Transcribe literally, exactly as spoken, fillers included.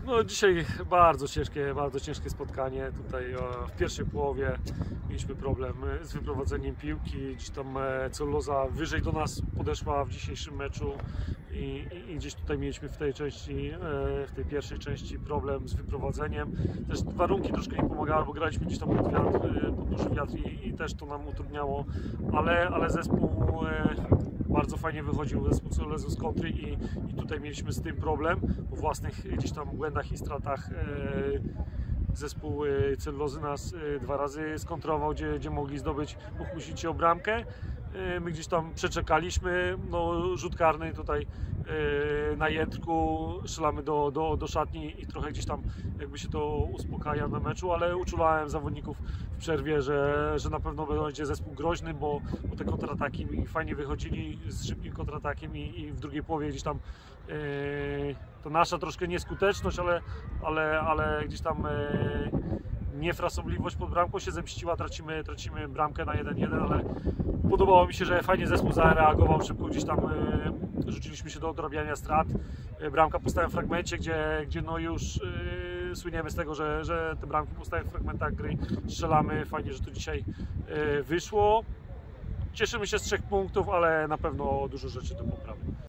No dzisiaj bardzo ciężkie, bardzo ciężkie spotkanie. Tutaj o, w pierwszej połowie mieliśmy problem z wyprowadzeniem piłki. Gdzieś tam e, Celluloza wyżej do nas podeszła w dzisiejszym meczu i, i, i gdzieś tutaj mieliśmy w tej części, e, w tej pierwszej części problem z wyprowadzeniem. Też warunki troszkę nie pomagały, bo graliśmy gdzieś tam pod wiatr, e, pod duży wiatr i, i też to nam utrudniało, ale, ale zespół e, bardzo fajnie wychodził zespół Cellulozy z kontry i, i tutaj mieliśmy z tym problem po własnych gdzieś tam błędach i stratach. E, zespół Cellulozy nas e, dwa razy skontrował, gdzie, gdzie mogli zdobyć, pokusić się o bramkę. E, my gdzieś tam przeczekaliśmy, no, rzut karny tutaj e, na Jędrku, strzelamy do, do, do szatni i trochę gdzieś tam jakby się to uspokaja na meczu, ale uczulałem zawodników w przerwie, że, że na pewno będzie zespół groźny, bo, bo te kontrataki fajnie wychodzili z szybkim kontratakiem i, i w drugiej połowie gdzieś tam e, to nasza troszkę nieskuteczność, ale, ale, ale gdzieś tam e, niefrasobliwość pod bramką się zemściła, tracimy, tracimy bramkę na jeden jeden, ale podobało mi się, że fajnie zespół zareagował, szybko gdzieś tam e, rzuciliśmy się do odrabiania strat. E, bramka po stałym fragmencie, gdzie, gdzie no już e, słyniemy z tego, że, że te bramki po stałych fragmentach gry strzelamy. Fajnie, że to dzisiaj e, wyszło. Cieszymy się z trzech punktów, ale na pewno dużo rzeczy do poprawy.